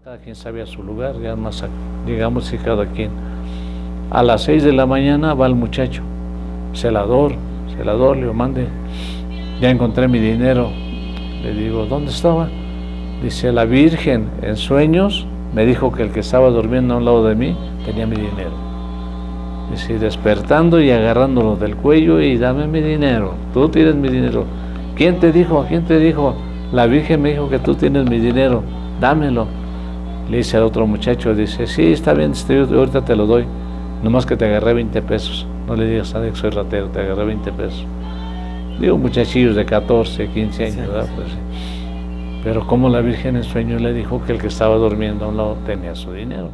Cada quien sabía su lugar, ya más llegamos y cada quien. A las 6 de la mañana va el muchacho, celador, le digo, mande, ya encontré mi dinero. Le digo, ¿dónde estaba? Dice, la Virgen en sueños me dijo que el que estaba durmiendo a un lado de mí tenía mi dinero. Dice, despertando y agarrándolo del cuello y dame mi dinero, tú tienes mi dinero. ¿Quién te dijo? ¿Quién te dijo? La Virgen me dijo que tú tienes mi dinero, dámelo. Le dice al otro muchacho, dice, sí, está bien, yo ahorita te lo doy, nomás que te agarré 20 pesos. No le digas a nadie que soy ratero, te agarré 20 pesos. Digo, muchachillos de 14, 15 años, ¿verdad? Pues, sí. Pero como la Virgen en sueño le dijo que el que estaba durmiendo a un lado tenía su dinero.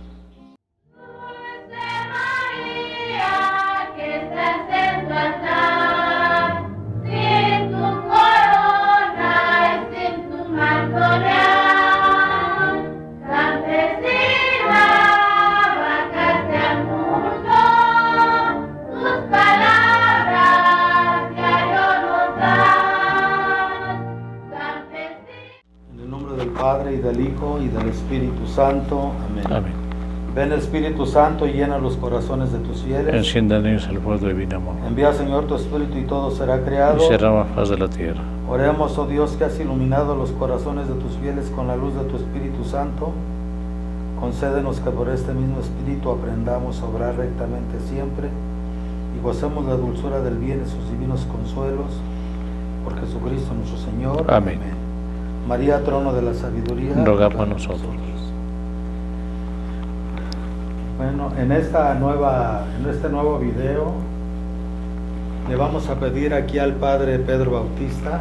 Padre, y del Hijo, y del Espíritu Santo. Amén. Amén. Ven, Espíritu Santo, y llena los corazones de tus fieles. Encienda en ellos el fuego de divino amor. Envía, Señor, tu Espíritu, y todo será creado. Y será la faz de la tierra. Oremos, oh Dios, que has iluminado los corazones de tus fieles con la luz de tu Espíritu Santo. Concédenos que por este mismo Espíritu aprendamos a obrar rectamente siempre, y gocemos la dulzura del bien y sus divinos consuelos. Por Jesucristo nuestro Señor. Amén. María, trono de la sabiduría, ruega por nosotros. Bueno, en este nuevo video le vamos a pedir aquí al Padre Pedro Bautista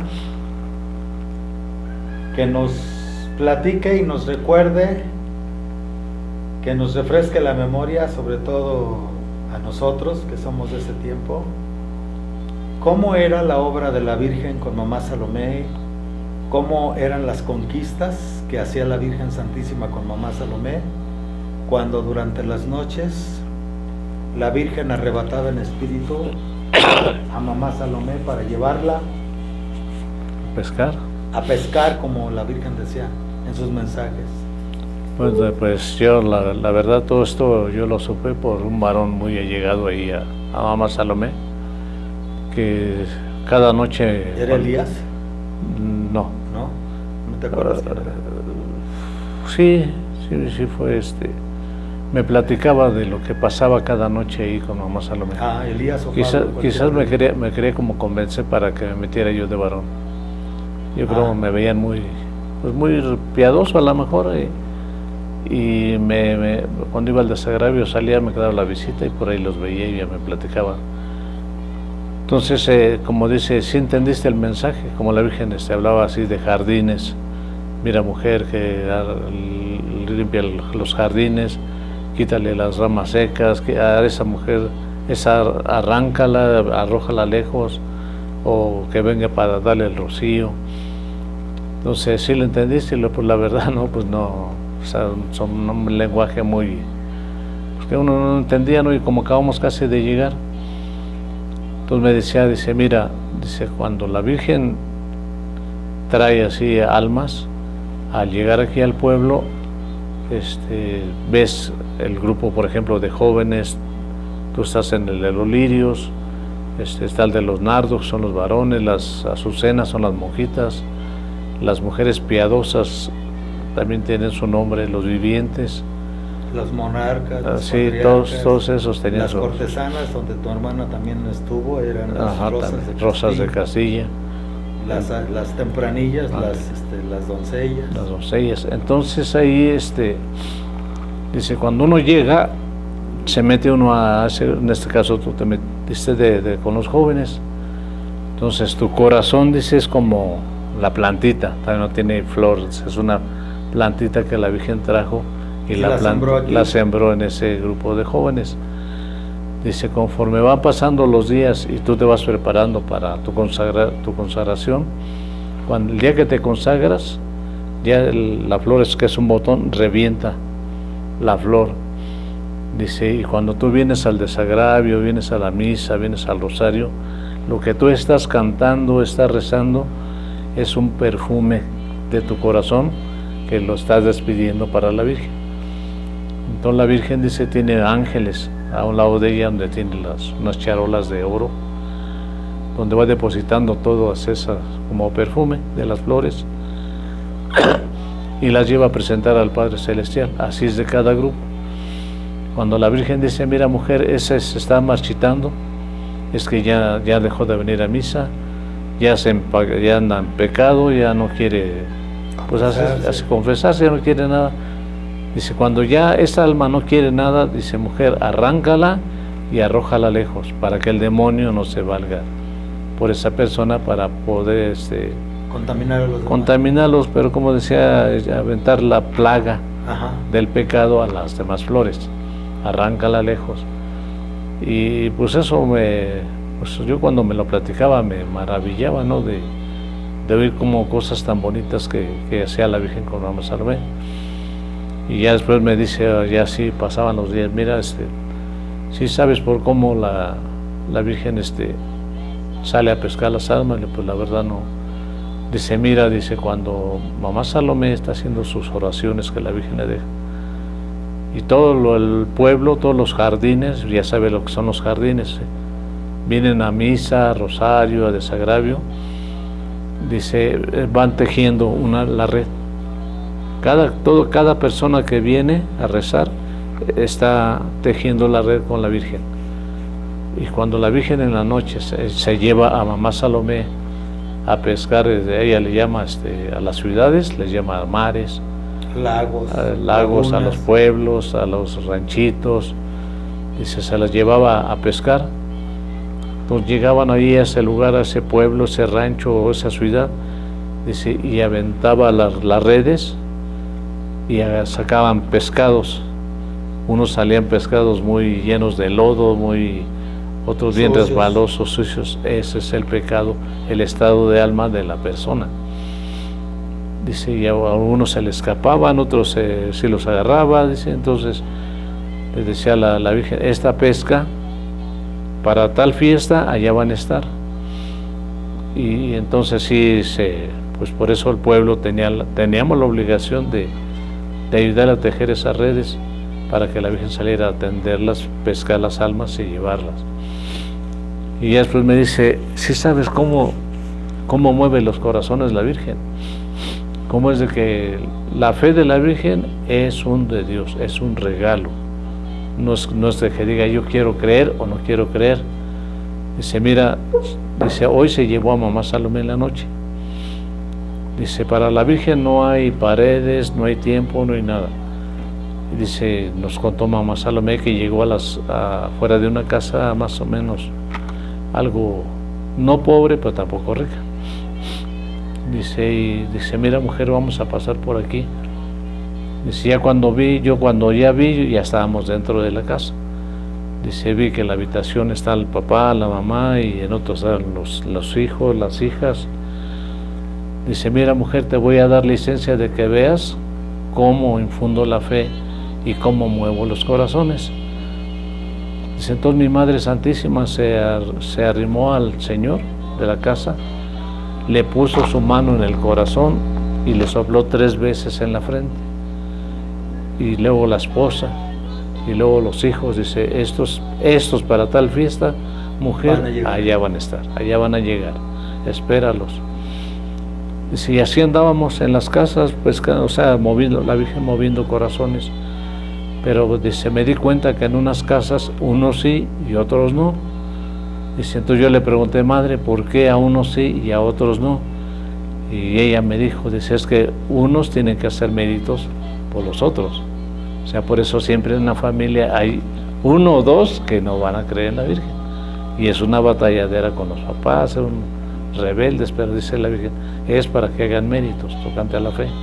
que nos platique y nos recuerde, que nos refresque la memoria, sobre todo a nosotros que somos de ese tiempo, cómo era la obra de la Virgen con Mamá Salomé, cómo eran las conquistas que hacía la Virgen Santísima con Mamá Salomé, cuando durante las noches la Virgen arrebataba en espíritu a Mamá Salomé para llevarla a pescar, como la Virgen decía en sus mensajes. Pues yo la verdad todo esto yo lo supe por un varón muy allegado ahí a Mamá Salomé, que cada noche... ¿Era Elías? No. ¿No? ¿No te acuerdas quién era? Sí fue me platicaba de lo que pasaba cada noche ahí con Mamá Salomé. Ah, Elías o Quizás me quería como convencer para que me metiera yo de varón. Yo creo que me veían muy piadoso a lo mejor, y cuando iba al desagravio salía, me quedaba la visita y por ahí los veía y ya me platicaban. Entonces, como dice, si entendiste el mensaje, como la Virgen hablaba así de jardines, mira mujer que limpia los jardines, quítale las ramas secas, que a esa mujer, arráncala, arrójala lejos, o que venga para darle el rocío. Entonces, si lo entendiste, pues la verdad no, pues no, o sea, son un lenguaje muy, pues que uno no entendía, ¿no? Y como acabamos casi de llegar, entonces me decía, mira, cuando la Virgen trae así almas, al llegar aquí al pueblo, ves el grupo, por ejemplo, de jóvenes, tú estás en el de los lirios, está el de los nardos, son los varones, las azucenas son las monjitas, las mujeres piadosas también tienen su nombre, los vivientes, los monarcas, sí, todos esos tenían las cortesanas, donde tu hermana también estuvo, eran las Rosas de Castilla, las tempranillas, las doncellas. Las doncellas. Entonces ahí dice, cuando uno llega, se mete uno en este caso tú te metiste con los jóvenes, entonces tu corazón, dice, es como la plantita, también no tiene flores, es una plantita que la Virgen trajo y la sembró en ese grupo de jóvenes. Dice, conforme van pasando los días y tú te vas preparando para tu consagración, el día que te consagras, ya la flor, que es un botón, revienta la flor. Dice, y cuando tú vienes al desagravio, vienes a la misa, vienes al rosario, lo que tú estás cantando, estás rezando, es un perfume de tu corazón que lo estás despidiendo para la Virgen. Entonces la Virgen dice, tiene ángeles a un lado de ella, donde tiene unas charolas de oro, donde va depositando todas esas como perfume de las flores y las lleva a presentar al Padre Celestial. Así es de cada grupo. Cuando la Virgen dice, mira mujer, ese se está marchitando, es que ya dejó de venir a misa, ya anda en pecado, ya no quiere pues hace confesarse, ya no quiere nada. Dice, cuando ya esa alma no quiere nada, dice, mujer, arráncala y arrójala lejos, para que el demonio no se valga por esa persona, para poder contaminarlos, pero como decía, aventar la plaga del pecado a las demás flores, arráncala lejos. Y pues eso pues yo cuando me lo platicaba me maravillaba, ¿no? de oír como cosas tan bonitas que hacía la Virgen con Mamá Salomé. Y ya después me dice, ya sí pasaban los días, mira, sí sabes por cómo la Virgen sale a pescar las almas. Pues la verdad no. Dice, mira, dice, cuando Mamá Salomé está haciendo sus oraciones que la Virgen le deja, y todo el pueblo, todos los jardines, ya sabe lo que son los jardines, vienen a misa, a rosario, a desagravio, dice, van tejiendo la red. Cada persona que viene a rezar está tejiendo la red con la Virgen. Y cuando la Virgen en la noche se lleva a Mamá Salomé a pescar, ella le llama a las ciudades, les llama mares, lagos, a los pueblos, a los ranchitos, dice, se las llevaba a pescar. Entonces llegaban ahí a ese lugar, a ese pueblo, ese rancho o esa ciudad, dice, y aventaba las redes y sacaban pescados. Unos salían pescados muy llenos de lodo, otros bien resbalosos, sucios. Ese es el pecado, el estado de alma de la persona. Dice, y a algunos se les escapaban, otros sí los agarraba, dice. Entonces les decía la Virgen, esta pesca para tal fiesta allá van a estar. Y entonces sí, pues por eso el pueblo teníamos la obligación de ayudar a tejer esas redes para que la Virgen saliera a atenderlas, pescar las almas y llevarlas. Y ya después me dice, ¿sí sabes cómo mueve los corazones la Virgen? Cómo es de que la fe de la Virgen es un de Dios, es un regalo. No es de que diga yo quiero creer o no quiero creer. Dice, mira, dice, hoy se llevó a Mamá Salomé en la noche. Dice, para la Virgen no hay paredes, no hay tiempo, no hay nada. Y dice, nos contó Mamá Salomé que llegó fuera de una casa más o menos algo, no pobre, pero tampoco rica. Dice, mira mujer, vamos a pasar por aquí. Dice, cuando ya vi, ya estábamos dentro de la casa. Dice, vi que en la habitación está el papá, la mamá, y en otros están los hijos, las hijas. Dice, mira mujer, te voy a dar licencia de que veas cómo infundo la fe y cómo muevo los corazones. Dice, entonces mi Madre Santísima se arrimó al Señor de la casa, le puso su mano en el corazón y le sopló 3 veces en la frente. Y luego la esposa, y luego los hijos, dice, estos para tal fiesta, mujer, allá van a estar, allá van a llegar, espéralos. Dice, y así andábamos en las casas, pues, o sea, la Virgen moviendo corazones. Pero dice, me di cuenta que en unas casas unos sí y otros no. Dice, entonces yo le pregunté, Madre, ¿por qué a unos sí y a otros no? Y ella me dijo, dice, es que unos tienen que hacer méritos por los otros. O sea, por eso siempre en una familia hay 1 o 2 que no van a creer en la Virgen. Y es una batalladera con los papás, son rebeldes, pero dice la Virgen, es para que hagan méritos tocante a la fe.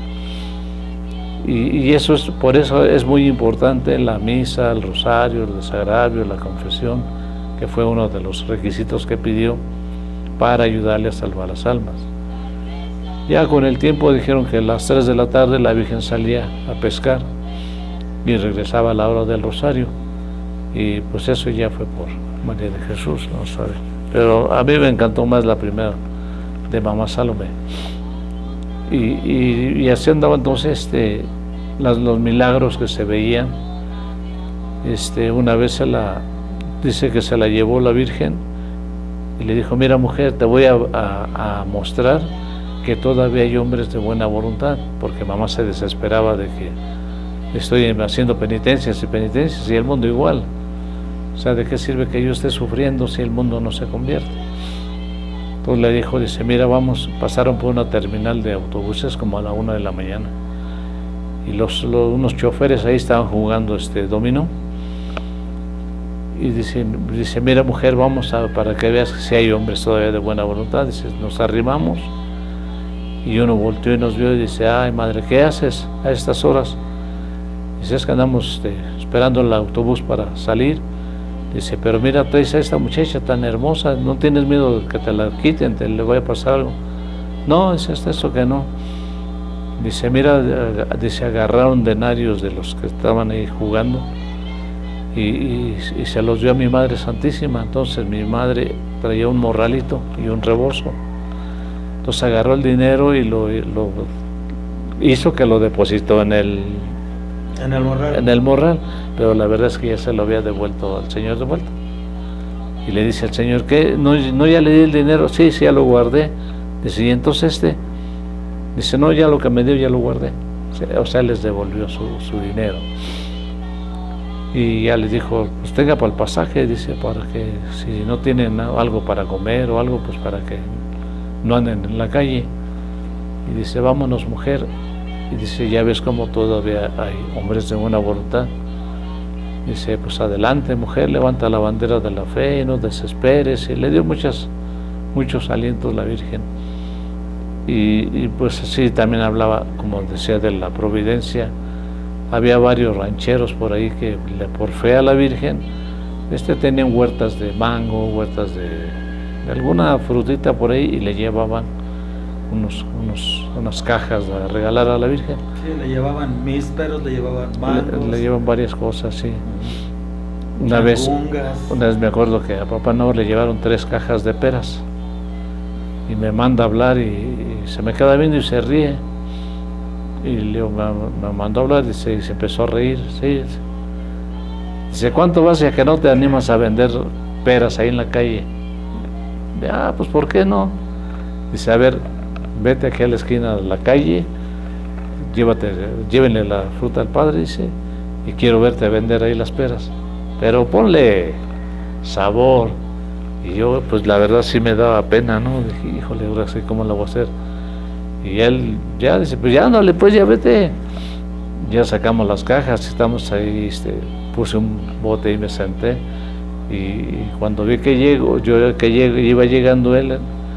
Y eso por eso es muy importante la misa, el rosario, el desagravio, la confesión, que fue uno de los requisitos que pidió para ayudarle a salvar las almas. Ya con el tiempo dijeron que a las 3 de la tarde la Virgen salía a pescar y regresaba a la hora del rosario, y pues eso ya fue por María de Jesús, no sabe. Pero a mí me encantó más la primera de Mamá Salomé. y así andaba entonces los milagros que se veían. Una vez dice que se la llevó la Virgen y le dijo: mira, mujer, te voy a mostrar que todavía hay hombres de buena voluntad, porque mamá se desesperaba de que estoy haciendo penitencias y el mundo igual. O sea, ¿de qué sirve que yo esté sufriendo si el mundo no se convierte? Entonces le dijo, dice, mira, pasaron por una terminal de autobuses como a la 1 de la mañana y unos choferes ahí estaban jugando dominó y dice, mira, mujer, para que veas que si hay hombres todavía de buena voluntad. Dice, nos arrimamos y uno volteó y nos vio y dice, ay, madre, ¿qué haces a estas horas? Dice, es que andamos esperando el autobús para salir. Dice, pero mira, traes a esta muchacha tan hermosa, ¿no tienes miedo de que te la quiten, le vaya a pasar algo? No, dice, eso que no. Dice, mira, dice, agarraron denarios de los que estaban ahí jugando y se los dio a mi Madre Santísima. Entonces mi madre traía un morralito y un rebozo. Entonces agarró el dinero y lo hizo que lo depositó en el morral, pero la verdad es que ya se lo había devuelto al Señor de vuelta. Y le dice al Señor, ¿qué? ¿No ya le di el dinero? Sí, ya lo guardé. Dice, y entonces dice, no, ya lo que me dio ya lo guardé. O sea, les devolvió su dinero. Y ya les dijo, pues tenga para el pasaje, dice, para que si no tienen algo para comer o algo, pues para que no anden en la calle. Y dice, vámonos, mujer. Y dice, ya ves cómo todavía hay hombres de buena voluntad. Dice, pues adelante, mujer, levanta la bandera de la fe y no desesperes. Y le dio muchos alientos la Virgen. Y pues así también hablaba, como decía, de la providencia. Había varios rancheros por ahí que por fe a la Virgen tenían huertas de mango, huertas de alguna frutita por ahí, y le llevaban unas cajas a regalar a la Virgen. Sí, le llevaban mísperos, le llevaban mangos. Le llevan varias cosas, sí. Una vez me acuerdo que a Papá Noel le llevaron 3 cajas de peras y me manda a hablar y se me queda viendo y se ríe. Y Leo me mandó a hablar y se empezó a reír. Sí. Dice, ¿cuánto vas ya que no te animas a vender peras ahí en la calle? Pues ¿por qué no? Dice, a ver, vete aquí a la esquina de la calle, llévenle la fruta al Padre, dice, y quiero verte vender ahí las peras, pero ponle sabor. Y yo, pues la verdad sí me daba pena, ¿no? Dije, híjole, ahora sí, ¿cómo lo voy a hacer? Y él ya dice, pues ya ándale, pues ya vete. Ya sacamos las cajas, estamos ahí, puse un bote y me senté. Y cuando vi que iba llegando él,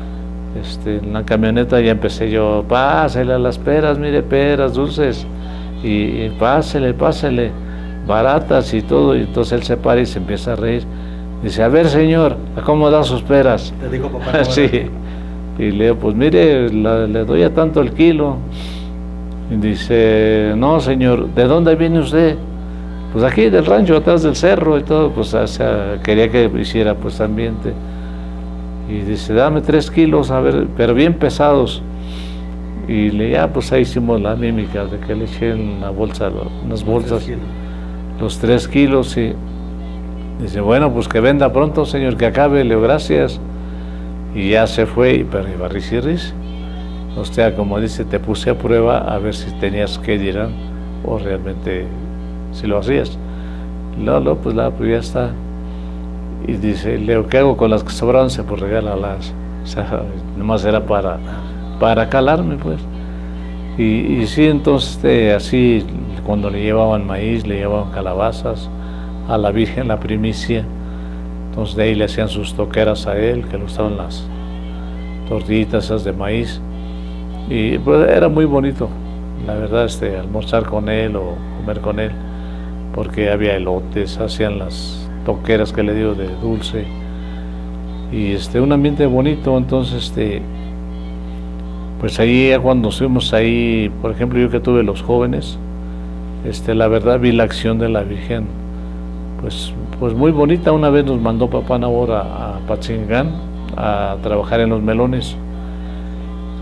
en la camioneta, ya empecé yo, pásele a las peras, mire, peras dulces, y pásele, baratas y todo. Y entonces él se para y se empieza a reír. Dice, a ver, señor, ¿cómo da sus peras? Te dijo papá. Sí. Y le digo, pues mire, le doy a tanto el kilo. Y dice, no, señor, ¿de dónde viene usted? Pues aquí del rancho, atrás del cerro y todo. Pues o sea, quería que hiciera pues ambiente. Y dice, dame 3 kilos, a ver, pero bien pesados. Y pues ahí hicimos la mímica de que le eché en la bolsa, unas bolsas, los 3 kilos. Y dice, bueno, pues que venda pronto, señor, que acabe. Le digo, gracias. Y ya se fue, pero iba risa y risa. O sea, como dice, te puse a prueba a ver si tenías que dirán o realmente si lo hacías. No, pues ya está. Y dice, Leo, ¿qué hago con las que sobraron? Pues regálalas. O sea, nomás era para calarme, pues. Y sí, entonces, así, cuando le llevaban maíz, le llevaban calabazas a la Virgen, la primicia. Entonces de ahí le hacían sus toqueras a él, que le gustaban las tortillitas esas de maíz. Y pues era muy bonito, la verdad, almorzar con él o comer con él, porque había elotes, hacían las toqueras que le dio de dulce. Y un ambiente bonito. Entonces, pues ahí cuando estuvimos ahí, por ejemplo, yo que tuve los jóvenes, la verdad vi la acción de la Virgen, pues muy bonita. Una vez nos mandó Papá Noel a Patzingán a trabajar en los melones.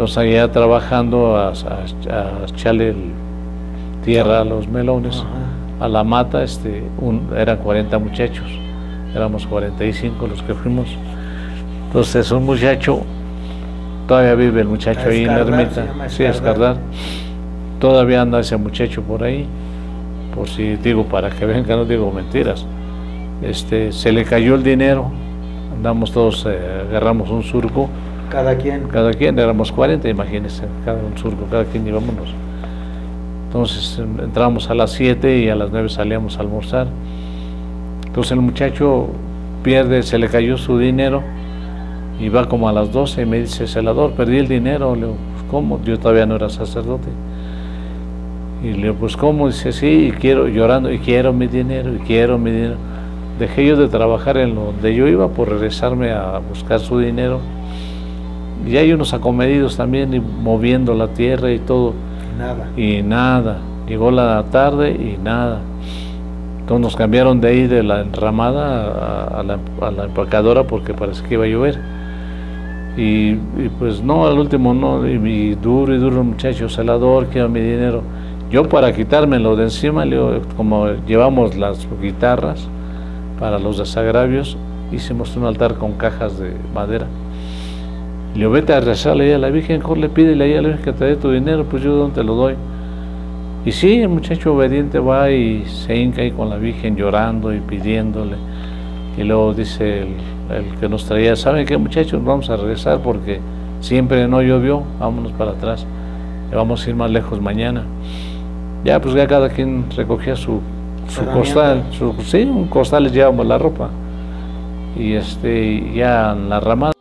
Entonces allá trabajando a echarle tierra a los melones, a la mata, eran 40 muchachos, éramos 45 los que fuimos. Entonces un muchacho, todavía vive el muchacho ahí en la ermita, sí, Escardar, todavía anda ese muchacho por ahí, por si digo, para que vean que no digo mentiras. Se le cayó el dinero, andamos todos, agarramos un surco. ¿Cada quien? Cada quien, éramos 40, imagínense, cada un surco, cada quien llevámonos. Entonces entramos a las 7 y a las 9 salíamos a almorzar. Entonces el muchacho se le cayó su dinero y va como a las 12 y me dice, celador, perdí el dinero. Le digo, pues, ¿cómo? Yo todavía no era sacerdote. Y le digo, pues, ¿cómo? Dice, sí, y quiero, llorando, y quiero mi dinero, y quiero mi dinero. Dejé yo de trabajar en donde yo iba por regresarme a buscar su dinero. Y hay unos acomedidos también, y moviendo la tierra y todo. Nada. Y nada. Llegó la tarde y nada. Entonces nos cambiaron de ahí de la enramada a la empacadora porque parece que iba a llover. Y pues no, al último no, y duro el muchacho, celador, quiero mi dinero. Yo para quitármelo de encima, como llevamos las guitarras para los desagravios, hicimos un altar con cajas de madera. Le digo, vete a rezarle ahí a la Virgen, mejor le pídele ahí a la Virgen que te dé tu dinero, pues yo dónde te lo doy. Y sí, el muchacho obediente va y se hinca ahí con la Virgen llorando y pidiéndole. Y luego dice el que nos traía, ¿saben qué, muchachos? Vamos a regresar porque siempre no llovió, vámonos para atrás, vamos a ir más lejos mañana. Ya pues ya cada quien recogía su costal, sí, un costal les llevamos la ropa. Y ya en la ramada.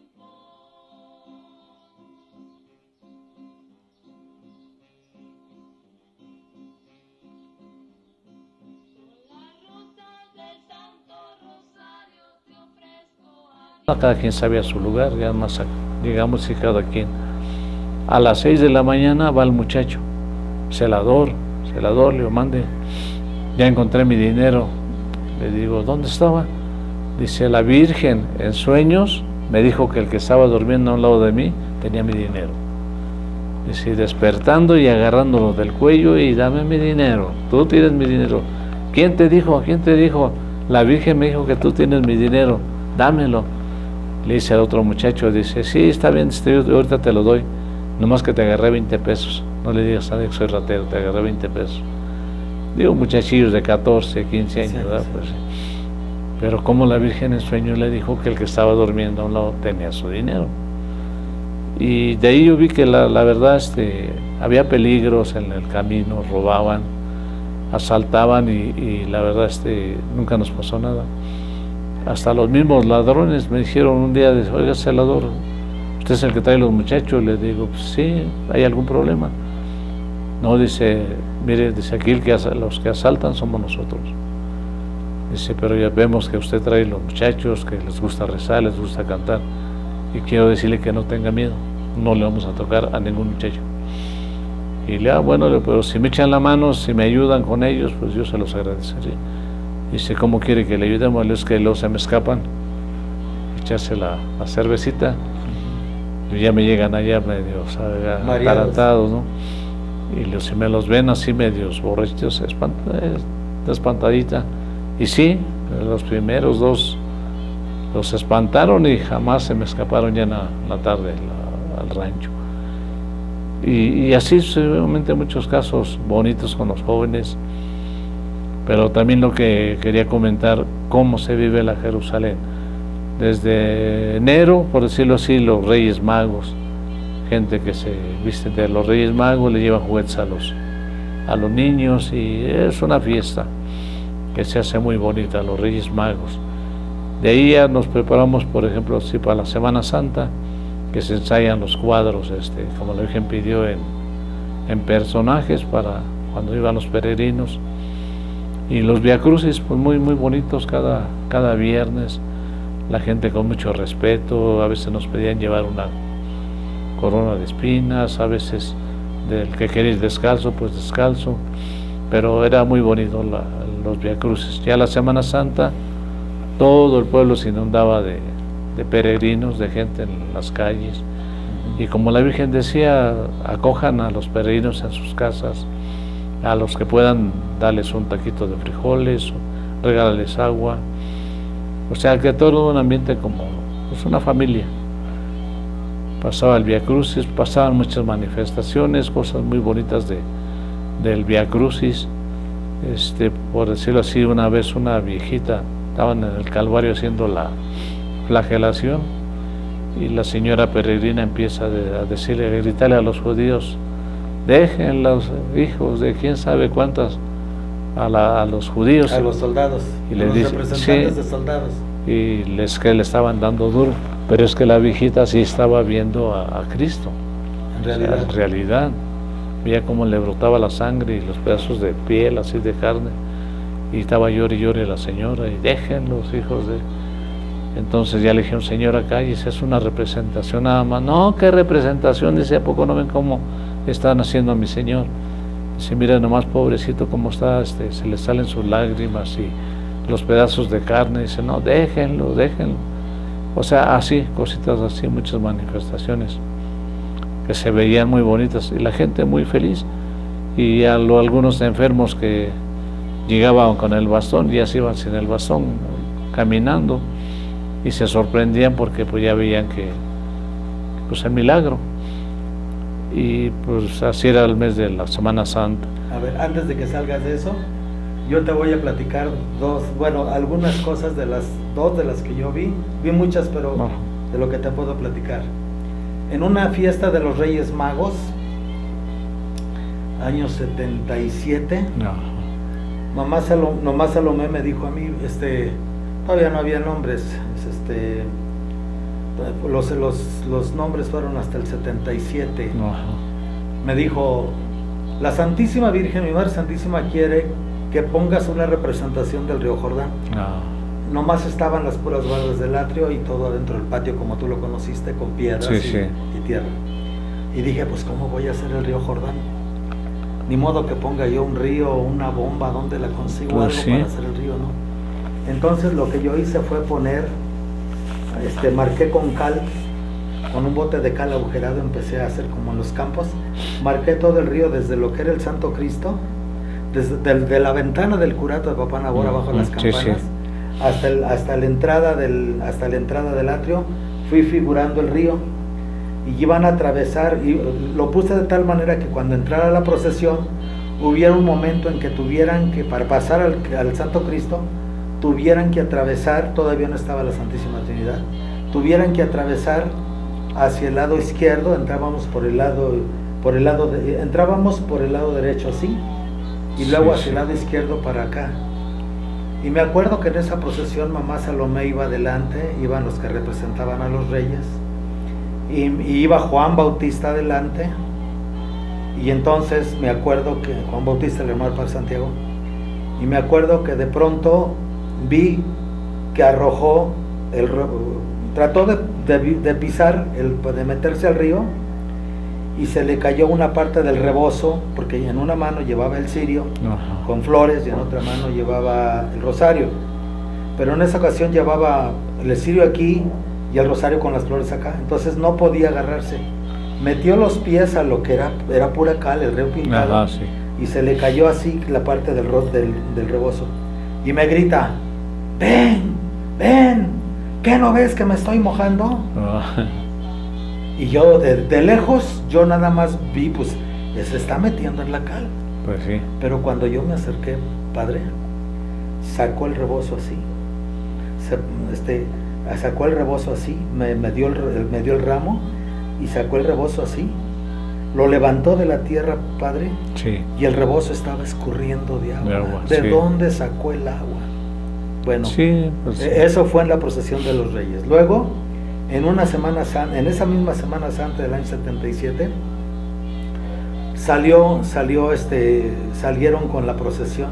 Cada quien sabía su lugar, ya más llegamos y cada quien. A las 6 de la mañana va el muchacho, celador, le digo, mande, ya encontré mi dinero. Le digo, ¿dónde estaba? Dice, la Virgen en sueños me dijo que el que estaba durmiendo a un lado de mí tenía mi dinero. Dice, despertando y agarrándolo del cuello y dame mi dinero, tú tienes mi dinero. ¿Quién te dijo? ¿Quién te dijo? La Virgen me dijo que tú tienes mi dinero, dámelo. Le dice al otro muchacho, dice, sí, está bien, ahorita te lo doy, nomás que te agarré 20 pesos, no le digas a nadie que soy ratero, te agarré 20 pesos. Digo, muchachillos de 14, 15 años, ¿verdad? Pues, pero como la Virgen en sueño le dijo que el que estaba durmiendo a un lado tenía su dinero. Y de ahí yo vi que la verdad, había peligros en el camino, robaban, asaltaban y la verdad, nunca nos pasó nada. Hasta los mismos ladrones me dijeron un día, oiga, celador, ¿usted es el que trae los muchachos? Le digo, pues sí, ¿hay algún problema? No, dice, mire, dice, aquí los que asaltan somos nosotros. Dice, pero ya vemos que usted trae los muchachos, que les gusta rezar, les gusta cantar, y quiero decirle que no tenga miedo, no le vamos a tocar a ningún muchacho. Y le digo, bueno, pero si me echan la mano, si me ayudan con ellos, pues yo se los agradecería. Dice, ¿cómo quiere que le ayudemos? Es que luego se me escapan, echarse la cervecita, y ya me llegan allá medio atarantados, ¿no? Y si me los ven así medios borrachos, espantadita. Y sí, los primeros dos los espantaron y jamás se me escaparon ya en la tarde al rancho. Y así sucesivamente muchos casos bonitos con los jóvenes. Pero también lo que quería comentar, cómo se vive la Jerusalén. Desde enero, por decirlo así, los Reyes Magos, gente que se viste de los Reyes Magos, le llevan juguetes a los niños y es una fiesta que se hace muy bonita, los Reyes Magos. De ahí ya nos preparamos, por ejemplo, sí, para la Semana Santa, que se ensayan los cuadros, como la Virgen pidió en personajes para cuando iban los peregrinos. Y los viacrucis, pues muy bonitos cada viernes, la gente con mucho respeto, a veces nos pedían llevar una corona de espinas, a veces del que queréis descalzo, pues descalzo, pero era muy bonito los viacrucis. Ya la Semana Santa, todo el pueblo se inundaba de peregrinos, de gente en las calles, Y como la Virgen decía, acojan a los peregrinos en sus casas, a los que puedan darles un taquito de frijoles, regálales agua, o sea, que todo un ambiente como pues una familia. Pasaba el Vía Crucis, pasaban muchas manifestaciones, cosas muy bonitas del Vía Crucis. Por decirlo así, una vez una viejita, estaban en el Calvario haciendo la flagelación, y la señora peregrina empieza a decirle, a gritarle a los judíos, dejen los hijos de quién sabe cuántas a los judíos, a los soldados, y a les los dice, representantes sí, de soldados, y que le estaban dando duro, pero es que la viejita sí estaba viendo a Cristo, en realidad. O sea, en realidad veía cómo le brotaba la sangre y los pedazos de piel, así de carne, y estaba llore y llore la señora, y dejen los hijos de... Entonces ya le dijeron, señora, cállese, es una representación nada más. No, ¿qué representación? Dice, ¿a poco no ven cómo están haciendo a mi señor? Dice, mira nomás, pobrecito, cómo está, se le salen sus lágrimas y los pedazos de carne. Dice, no, déjenlo, déjenlo. O sea, así, cositas así, muchas manifestaciones que se veían muy bonitas, y la gente muy feliz, y algunos enfermos que llegaban con el bastón, ya se iban sin el bastón, caminando, y se sorprendían porque pues ya veían que pues el milagro. Y pues así era el mes de la Semana Santa. A ver, antes de que salgas de eso, yo te voy a platicar algunas cosas de las dos de las que yo vi muchas, pero No. de lo que te puedo platicar. En una fiesta de los Reyes Magos, año 77, No. mamá Salomé me dijo a mí, todavía no había nombres, los nombres fueron hasta el 77. No. Me dijo, la Santísima Virgen, mi Madre Santísima, quiere que pongas una representación del río Jordán. No. Nomás estaban las puras bardas del atrio y todo adentro del patio, como tú lo conociste, con piedras y tierra. Y dije, pues ¿cómo voy a hacer el río Jordán? Ni modo que ponga yo un río o una bomba, ¿dónde la consigo? Pues algo sí. para hacer el río, ¿no? Entonces lo que yo hice fue poner, marqué con cal, con un bote de cal agujerado, empecé a hacer como en los campos, marqué todo el río desde lo que era el Santo Cristo, desde la ventana del curato de Papá Nabor abajo de las campanas, Sí. hasta la entrada del atrio, fui figurando el río, y iban a atravesar, y lo puse de tal manera que cuando entrara la procesión hubiera un momento en que tuvieran que, para pasar al Santo Cristo, tuvieran que atravesar, todavía no estaba la Santísima Trinidad, tuvieran que atravesar hacia el lado izquierdo, entrábamos por el lado derecho así, y luego hacia el lado izquierdo para acá. Y me acuerdo que en esa procesión mamá Salomé iba adelante, iban los que representaban a los reyes, y iba Juan Bautista adelante, y entonces me acuerdo que Juan Bautista, el hermano Padre Santiago, y me acuerdo que de pronto vi que arrojó, trató de pisar, de meterse al río, y se le cayó una parte del rebozo, porque en una mano llevaba el cirio con flores y en otra mano llevaba el rosario, pero en esa ocasión llevaba el cirio aquí y el rosario con las flores acá, entonces no podía agarrarse, metió los pies a lo que era pura cal, el río pintado. Ajá, sí. Y se le cayó así la parte del rebozo, y me grita, ven, ¿qué no ves que me estoy mojando? Y yo de lejos, yo nada más vi, pues, se está metiendo en la cal. Pues sí. Pero cuando yo me acerqué, padre, sacó el rebozo así, sacó el rebozo así, me dio el ramo, y sacó el rebozo así, lo levantó de la tierra, padre, Sí. y el rebozo estaba escurriendo de agua. Sí. ¿De dónde sacó el agua? Bueno, Sí, pues sí. eso fue en la procesión de los Reyes. Luego, en esa misma Semana Santa del año 77, salieron con la procesión,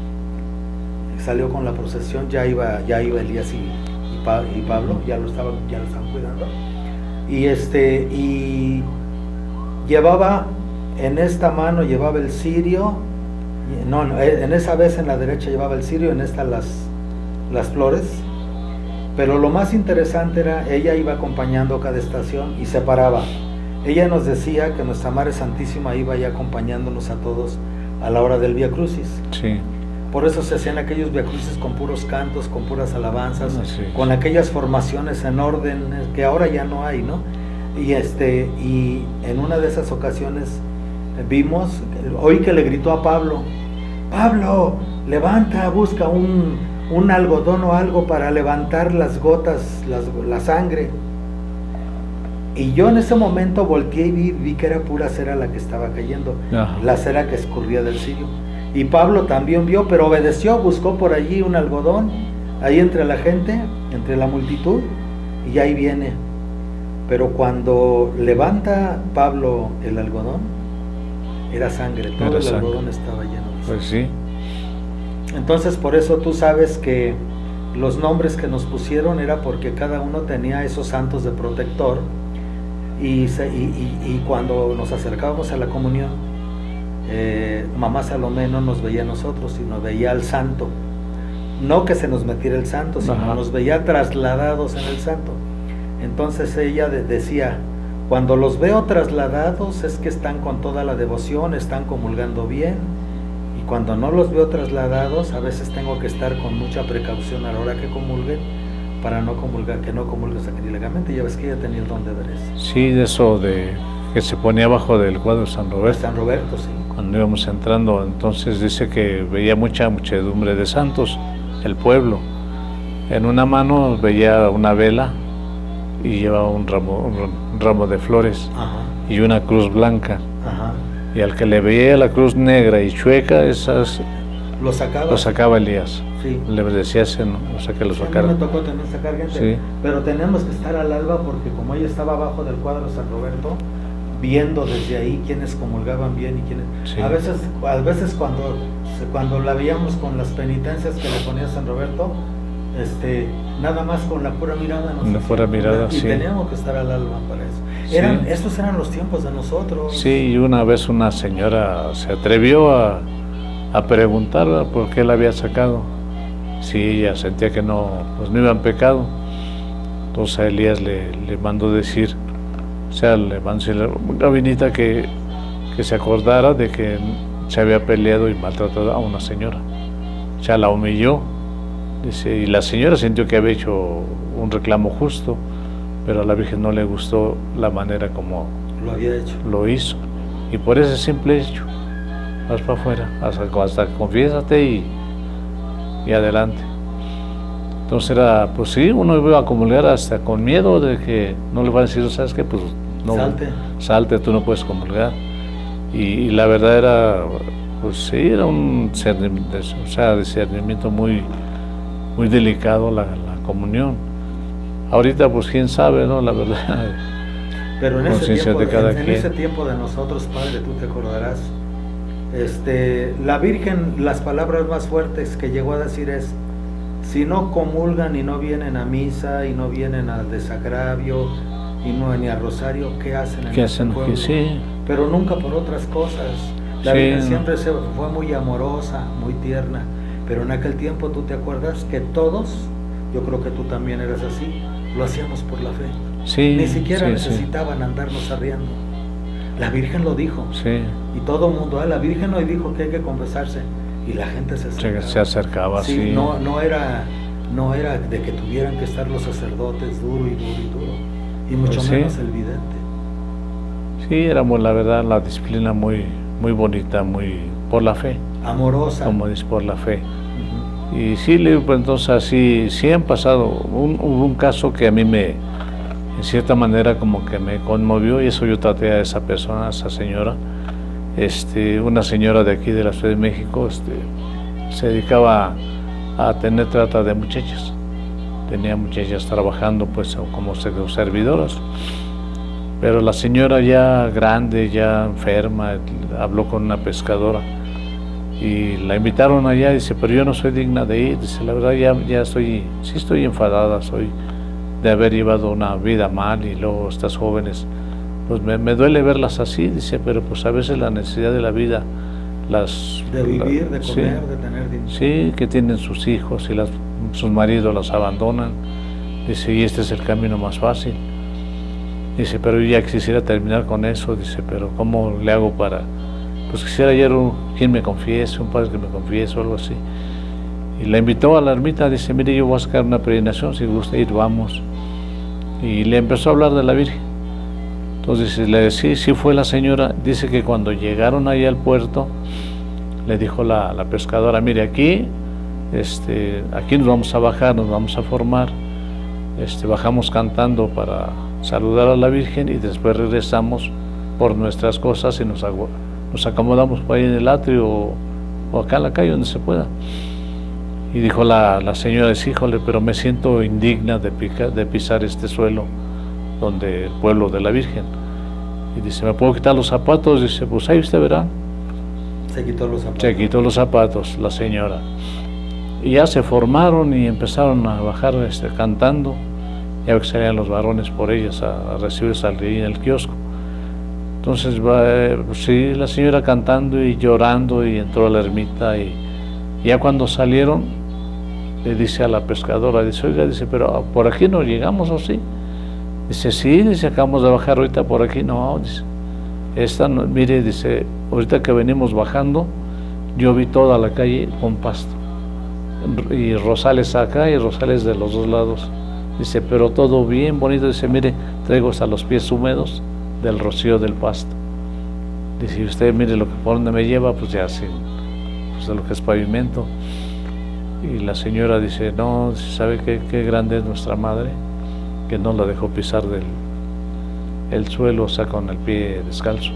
ya iba Elías y Pablo, ya lo estaban cuidando, y llevaba en esta mano llevaba el cirio, en esa vez en la derecha llevaba el cirio, en esta las flores. Pero lo más interesante era, ella iba acompañando cada estación y se paraba ella nos decía que nuestra Madre Santísima iba ya acompañándonos a todos a la hora del Vía Crucis. Sí. Por eso se hacían aquellos Vía Crucis con puros cantos, con puras alabanzas, Así con aquellas formaciones en orden que ahora ya no hay, ¿no? Y en una de esas ocasiones vimos, oí que le gritó a Pablo: Pablo, levanta, busca un algodón o algo para levantar las gotas, la sangre. Y yo en ese momento volteé y vi que era pura cera la que estaba cayendo, Ajá. la cera que escurría del cirio. Y Pablo también vio, pero obedeció, buscó por allí un algodón, ahí entre la gente, entre la multitud, y ahí viene. Pero cuando levanta Pablo el algodón, era sangre, todo Era el sangre. algodón estaba lleno de sangre. Pues sí. Entonces por eso tú sabes que los nombres que nos pusieron era porque cada uno tenía esos santos de protector, y cuando nos acercábamos a la comunión, mamá Salomé no nos veía a nosotros, sino veía al santo. No que se nos metiera el santo, sino Ajá. nos veía trasladados en el santo. Entonces ella decía: cuando los veo trasladados es que están con toda la devoción, están comulgando bien, y cuando no los veo trasladados, a veces tengo que estar con mucha precaución a la hora que comulguen, para no comulgar, que no comulguen sacrílegamente. Ya ves que ella tenía el don de ver eso. Sí, de eso de que se ponía abajo del cuadro de San Roberto. San Roberto, sí. Cuando íbamos entrando, entonces dice que veía mucha muchedumbre de santos, el pueblo. En una mano veía una vela y llevaba un ramo de flores Ajá, y una cruz blanca. ajá. Y al que le veía la cruz negra y chueca, esas Lo sacaba. lo sacaba Elías. Sí. Le decía ese, ¿no? O sea, que lo Sí, a mí sacara. me tocó también sacar gente, Sí. pero tenemos que estar al alba, porque como ella estaba abajo del cuadro San Roberto, viendo desde ahí quiénes comulgaban bien y quiénes... Sí. A veces cuando la veíamos con las penitencias que le ponía San Roberto, nada más con la pura mirada nos La hacía pura comulgar, mirada, y sí. teníamos que estar al alba para eso. Sí. Estos eran los tiempos de nosotros. Sí, y una vez una señora se atrevió a preguntar, ¿verdad?, por qué la había sacado. Si ella sentía que no, pues no iba en pecado. Entonces a Elías le mandó decir, o sea, le mandó decir a Gavinita que se acordara de que se había peleado y maltratado a una señora. O sea, la humilló. Dice, y la señora sintió que había hecho un reclamo justo, pero a la Virgen no le gustó la manera como Lo había hecho. lo hizo. Y por ese simple hecho, vas para afuera, hasta confiésate y adelante. Entonces era, pues sí, uno iba a comulgar hasta con miedo de que no le van a decir, ¿sabes qué? Pues no, salte, tú no puedes comulgar. Y la verdad era, pues sí, era un discernimiento muy, muy delicado la comunión. Ahorita pues quién sabe, ¿no? La verdad. Pero en Conciencia de cada en quien. ese tiempo de nosotros, Padre, tú te acordarás, la Virgen, las palabras más fuertes que llegó a decir es: si no comulgan y no vienen a misa y no vienen al desagravio y no ni al rosario, ¿qué hacen en ¿Qué este hacen? pueblo? Sí. Pero nunca por otras cosas. La Sí, Virgen no. siempre fue muy amorosa, muy tierna, pero en aquel tiempo tú te acuerdas que todos, yo creo que tú también eras así, lo hacíamos por la fe. Sí, Ni siquiera sí, necesitaban andarnos arriando. La Virgen lo dijo. Sí. Y todo el mundo, la Virgen hoy dijo que hay que confesarse. Y la gente se acercaba. Se acercaba, sí. No era de que tuvieran que estar los sacerdotes duro y duro y duro. Y mucho Pues sí. menos el vidente. Sí, éramos, la verdad, la disciplina muy, muy bonita, muy por la fe, Amorosa. como dice, por la fe. Ujú. Y sí, le digo, pues entonces así, sí han pasado. Hubo un caso que a mí en cierta manera como que me conmovió, y eso yo traté a esa persona, a esa señora, una señora de aquí de la Ciudad de México, se dedicaba a tener trata de muchachas. Tenía muchachas trabajando pues como servidoras. Pero la señora ya grande, ya enferma, habló con una pescadora y la invitaron allá. Dice, pero yo no soy digna de ir. Dice, la verdad ya estoy enfadada, soy de haber llevado una vida mal, y luego estas jóvenes, pues me duele verlas así. Dice, pero pues a veces la necesidad de la vida, de vivir, de comer, sí, de tener dinero. sí, que tienen sus hijos y sus maridos las abandonan. Dice, y este es el camino más fácil. Dice, pero yo ya quisiera terminar con eso. Dice, pero ¿cómo le hago para...? Pues quisiera ayer quien me confiese, un padre que me confiese o algo así. Y la invitó a la ermita. Dice, mire, yo voy a sacar una peregrinación, si gusta ir, vamos. Y le empezó a hablar de la Virgen. Entonces le decía, sí fue la señora. Dice que cuando llegaron ahí al puerto, le dijo la pescadora, mire, aquí nos vamos a bajar, nos vamos a formar. Bajamos cantando para saludar a la Virgen y después regresamos por nuestras cosas y nos acomodamos por ahí en el atrio o acá en la calle donde se pueda. Y dijo la señora, dice, híjole, pero me siento indigna de pisar este suelo donde el pueblo de la Virgen. Y dice, ¿me puedo quitar los zapatos? Dice, pues ahí usted verá. Se quitó los zapatos. Se quitó los zapatos la señora. Y ya se formaron y empezaron a bajar cantando. Ya que salían los varones por ellas a recibirse ahí en el kiosco. Entonces, sí, la señora cantando y llorando, y entró a la ermita. Y ya cuando salieron, le dice a la pescadora, dice, oiga, dice, pero ¿por aquí no llegamos o sí? Dice, sí, dice, acabamos de bajar ahorita por aquí. No, dice, mire, dice, ahorita que venimos bajando, yo vi toda la calle con pasto. Y rosales acá y rosales de los dos lados. Dice, pero todo bien bonito. Dice, mire, traigo hasta los pies húmedos del rocío del pasto. Dice, y usted mire lo que por donde me lleva, pues ya sí, pues de lo que es pavimento. Y la señora dice, no, ¿sabe qué grande es nuestra madre? Que no la dejó pisar el suelo, o sea, con el pie descalzo.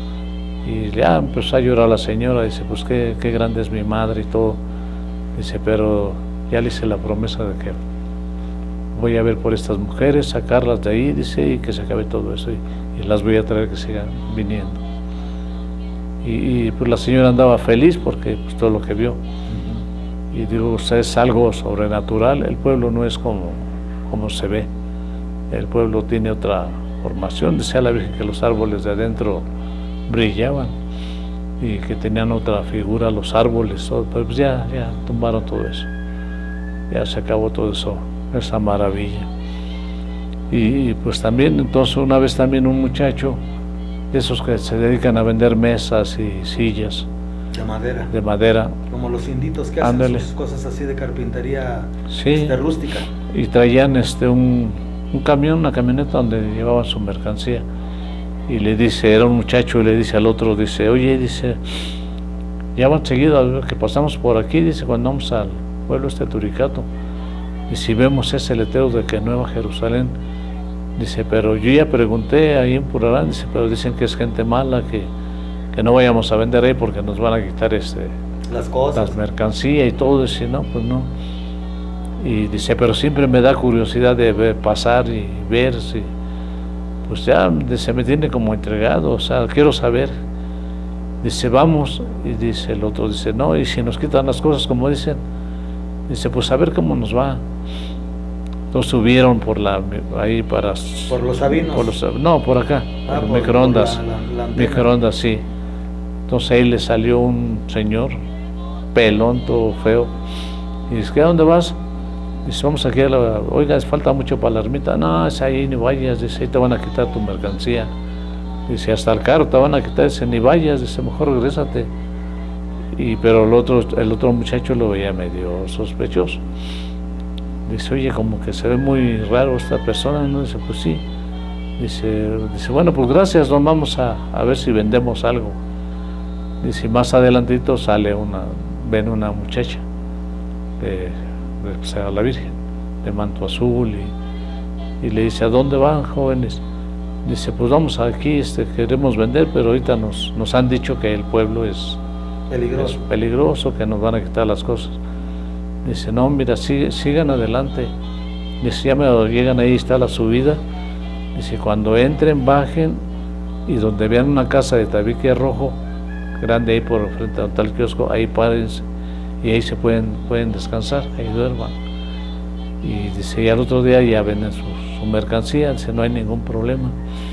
Y ya empezó a llorar la señora. Dice, pues qué grande es mi madre y todo. Dice, pero ya le hice la promesa de que voy a ver por estas mujeres, sacarlas de ahí, dice, y que se acabe todo eso, y las voy a traer que sigan viniendo. Y pues la señora andaba feliz porque pues, todo lo que vio. Y digo, es algo sobrenatural. El pueblo no es como se ve. El pueblo tiene otra formación. Decía la Virgen que los árboles de adentro brillaban y que tenían otra figura los árboles, pero pues ya tumbaron todo eso. Ya se acabó todo eso, esa maravilla. Y pues también, entonces una vez también un muchacho, de esos que se dedican a vender mesas y sillas. De madera. Como los inditos que hacen sus cosas así de carpintería, sí, rústica. Y traían un camión, una camioneta donde llevaban su mercancía. Y le dice, era un muchacho, y le dice al otro, dice, oye, dice, ya van seguido que pasamos por aquí, dice, cuando vamos al pueblo Turicato, y si vemos ese letrero de que Nueva Jerusalén, dice, pero yo ya pregunté ahí en Purarán, dice, pero dicen que es gente mala, que no vayamos a vender ahí porque nos van a quitar las cosas, las mercancías y todo. Dice, no, pues no. Y dice, pero siempre me da curiosidad de pasar y ver si, pues ya se me tiene como entregado, o sea, quiero saber. Dice, vamos. Y dice el otro, dice, no, y si nos quitan las cosas como dicen, dice, pues a ver cómo nos va. Entonces subieron por ahí para... ¿Por los Sabinos? No, por acá, por microondas. Microondas, sí. Entonces ahí le salió un señor, pelón, todo feo. Y dice, ¿a dónde vas? Dice, vamos aquí a oiga, falta mucho para la ermita. No, es ahí, ni vayas. Dice, ahí te van a quitar tu mercancía. Dice, hasta el carro te van a quitar. Dice, ni vayas. Dice, mejor regrésate. Pero el otro muchacho lo veía medio sospechoso. Dice, oye, como que se ve muy raro esta persona, ¿no? Dice, pues sí. Dice, bueno, pues gracias, nos vamos a ver si vendemos algo. Dice, más adelantito ven una muchacha, a la Virgen, de manto azul, y le dice, ¿a dónde van, jóvenes? Dice, pues vamos aquí, queremos vender, pero ahorita nos han dicho que el pueblo es peligroso, que nos van a quitar las cosas. Dice, no, mira, sigan adelante. Dice, ya me llegan ahí, está la subida. Dice, cuando entren, bajen, y donde vean una casa de tabique rojo, grande ahí por frente a tal kiosco, ahí párense, y ahí se pueden descansar, ahí duerman. Y dice, y al otro día ya venden su mercancía. Dice, no hay ningún problema.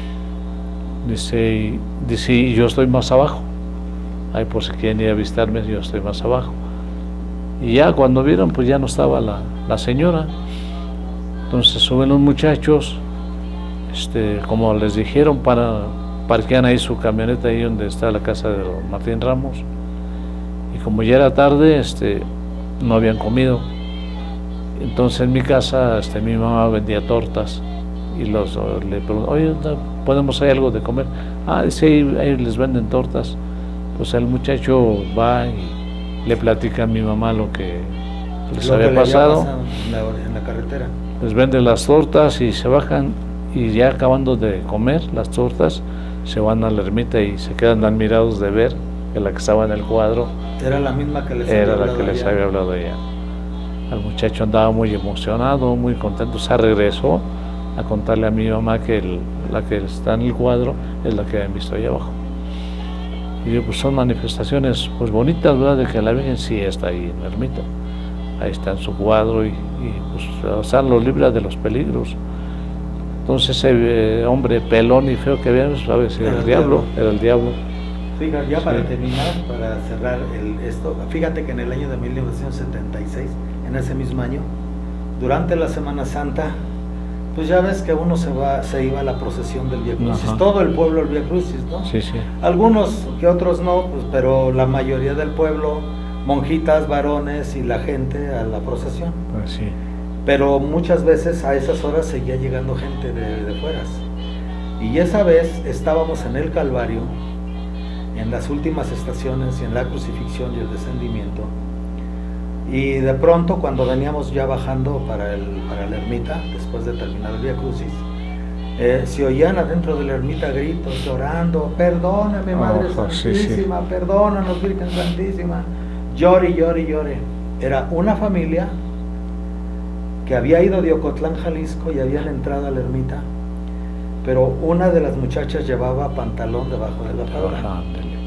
Dice, y yo estoy más abajo. Ahí por si quieren ir a visitarme, yo estoy más abajo. Y ya cuando vieron, pues ya no estaba la señora. Entonces suben los muchachos, como les dijeron, parquean ahí su camioneta ahí donde está la casa de don Martín Ramos, y como ya era tarde, no habían comido. Entonces en mi casa mi mamá vendía tortas y le pregunto, oye, ¿podemos hacer algo de comer? Dice, ahí les venden tortas. Pues el muchacho va y le platica a mi mamá lo que les había pasado en la carretera. Les vende las tortas y se bajan, y ya acabando de comer las tortas se van a la ermita y se quedan admirados de ver que la que estaba en el cuadro era la misma que les había hablado ella. El muchacho andaba muy emocionado, muy contento. Se regresó a contarle a mi mamá que la que está en el cuadro es la que habían visto ahí abajo. Y yo, pues son manifestaciones pues bonitas, ¿verdad? De que la Virgen sí está ahí en la ermita. Ahí está en su cuadro y pues, o sea, lo libra de los peligros. Entonces ese hombre pelón y feo que había, ¿sabes? Era el diablo. Fíjate, ya para terminar, para cerrar esto, fíjate que en el año de 1976, en ese mismo año, durante la Semana Santa, pues ya ves que uno se iba a la procesión del Vía Crucis, todo el pueblo al Vía Crucis, ¿no? Sí, sí. Algunos que otros no, pues, pero la mayoría del pueblo, monjitas, varones y la gente a la procesión. Pues sí. Pero muchas veces a esas horas seguía llegando gente de fueras. Y esa vez estábamos en el Calvario, en las últimas estaciones, y en la crucifixión y el descendimiento. Y de pronto, cuando veníamos ya bajando para la ermita, después de terminar el Vía Crucis, se oían adentro de la ermita gritos, llorando, perdóname Madre Santísima, sí. Perdónanos Virgen Santísima, llore, llore, llore. Era una familia que había ido de Ocotlán, Jalisco, y habían entrado a la ermita, pero una de las muchachas llevaba pantalón debajo de la falda,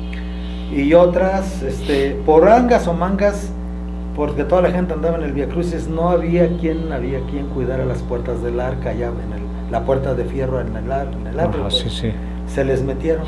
y otras, por angas o mangas, porque toda la gente andaba en el Vía Crucis, no había quien cuidara las puertas del arca, allá en la puerta de fierro en el atrio. Sí, sí. Se les metieron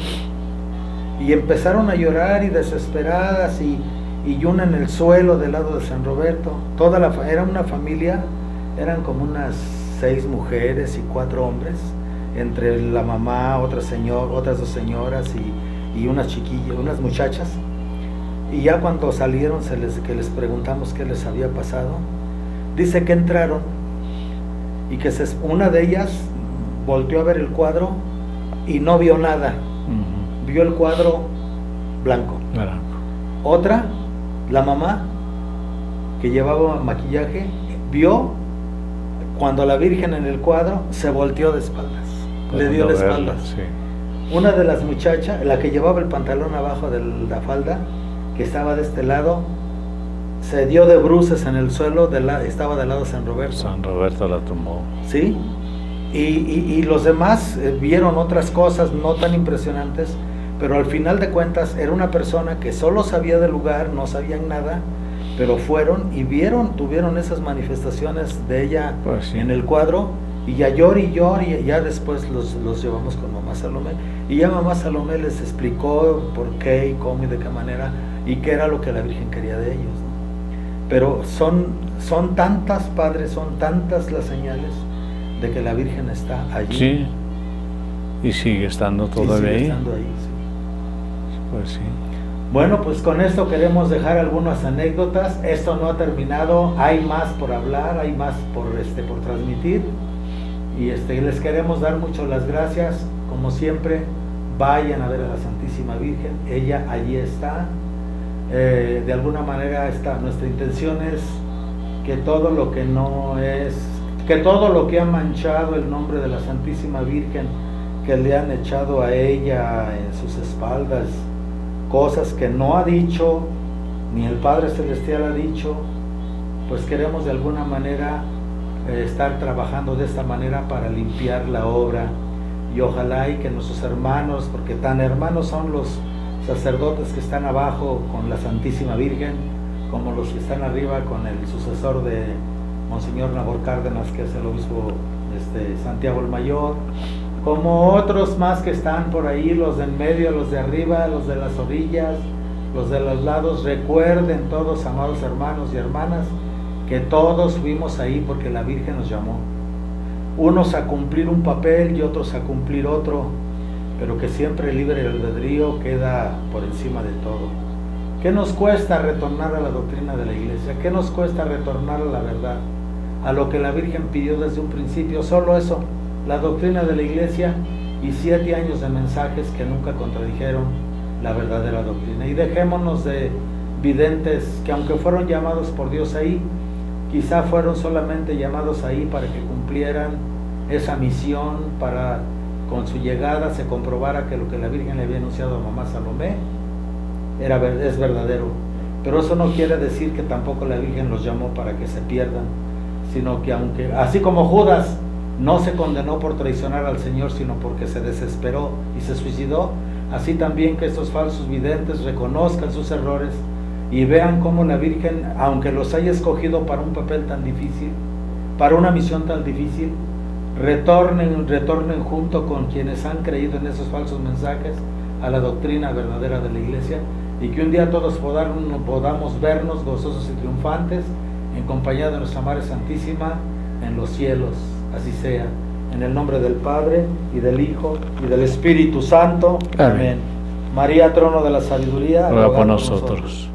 y empezaron a llorar y desesperadas, y una en el suelo del lado de San Roberto. Era una familia, eran como unas 6 mujeres y 4 hombres, entre la mamá, otras 2 señoras y unas chiquillas, unas muchachas. Y ya cuando salieron, que les preguntamos qué les había pasado, dice que entraron y que una de ellas volteó a ver el cuadro y no vio nada. Vio el cuadro blanco. Otra, la mamá, que llevaba maquillaje, vio cuando la Virgen en el cuadro se volteó de espaldas, le dio la espalda. Sí. Una de las muchachas, la que llevaba el pantalón abajo de la falda, que estaba de este lado, se dio de bruces en el suelo, estaba del lado de San Roberto. San Roberto la tumbó. Sí, y los demás vieron otras cosas no tan impresionantes, pero al final de cuentas era una persona que solo sabía del lugar, no sabían nada, pero fueron y tuvieron esas manifestaciones de ella, pues sí, en el cuadro, y ya llor y ya después los llevamos con mamá Salomé, y ya mamá Salomé les explicó por qué y cómo y de qué manera, y qué era lo que la Virgen quería de ellos, ¿no? Pero son tantas, padres, son tantas las señales de que la Virgen está allí. Sí, y sigue estando todavía ahí. Estando ahí, sí. Pues sí. Bueno, pues con esto queremos dejar algunas anécdotas. Esto no ha terminado, hay más por hablar, hay más por transmitir, y les queremos dar mucho las gracias. Como siempre, vayan a ver a la Santísima Virgen, ella allí está. De alguna manera nuestra intención es que todo lo que no es, que todo lo que ha manchado el nombre de la Santísima Virgen, que le han echado a ella en sus espaldas, cosas que no ha dicho, ni el Padre Celestial ha dicho, pues queremos de alguna manera estar trabajando de esta manera para limpiar la obra, y ojalá y que nuestros hermanos, porque tan hermanos son los sacerdotes que están abajo con la Santísima Virgen, como los que están arriba con el sucesor de Monseñor Nabor Cárdenas, que es el obispo Santiago el Mayor, como otros más que están por ahí, los de en medio, los de arriba, los de las orillas, los de los lados. Recuerden todos, amados hermanos y hermanas, que todos fuimos ahí porque la Virgen nos llamó. unos a cumplir un papel y otros a cumplir otro, pero que siempre el libre albedrío queda por encima de todo. ¿Qué nos cuesta retornar a la doctrina de la Iglesia? ¿Qué nos cuesta retornar a la verdad? A lo que la Virgen pidió desde un principio, solo eso, la doctrina de la Iglesia y 7 años de mensajes que nunca contradijeron la verdadera doctrina. Y dejémonos de videntes que, aunque fueron llamados por Dios ahí, quizá fueron solamente llamados ahí para que cumplieran esa misión, para con su llegada se comprobara que lo que la Virgen le había anunciado a mamá Salomé es verdadero. Pero eso no quiere decir que tampoco la Virgen los llamó para que se pierdan, sino que aunque, así como Judas no se condenó por traicionar al Señor, sino porque se desesperó y se suicidó, así también que estos falsos videntes reconozcan sus errores y vean cómo la Virgen, aunque los haya escogido para un papel tan difícil, para una misión tan difícil, retornen junto con quienes han creído en esos falsos mensajes a la doctrina verdadera de la Iglesia, y que un día todos podamos vernos gozosos y triunfantes en compañía de nuestra Madre Santísima en los cielos. Así sea, en el nombre del Padre, y del Hijo, y del Espíritu Santo. Amén. María, trono de la sabiduría, ruega por nosotros.